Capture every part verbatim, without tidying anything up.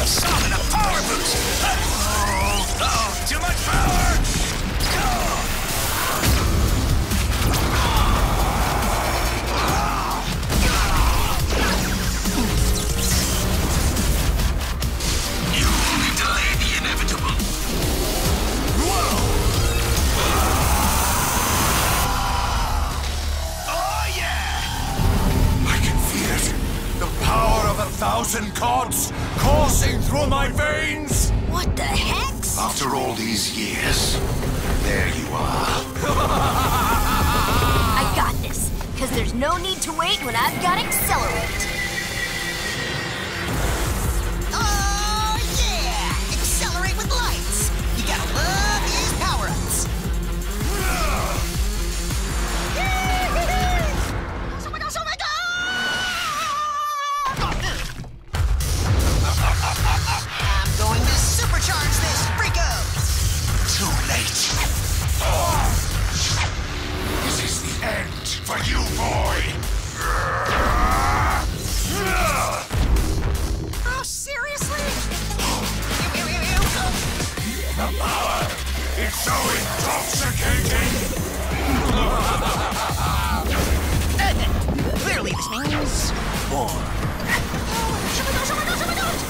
summon a power boost! Oh, oh, too much power! You only delay the inevitable. Whoa! Oh, yeah! I can feel it. The power of a thousand gods coursing through my veins! What the hex? After all these years, there you are. I got this, because there's no need to wait when I've got Accelerate. Oh, yeah! Accelerate with lights! You gotta love these power-ups! Oh my gosh, oh my god! I'm going to supercharge this freako! Too late. This is the end for you, boy. Oh, seriously? Ew, ew, ew, ew. The power is so intoxicating. Clearly this means war. Oh my gosh, oh my gosh, oh my gosh!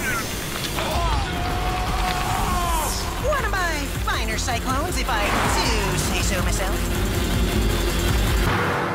One of my finer cyclones, if I do say so myself.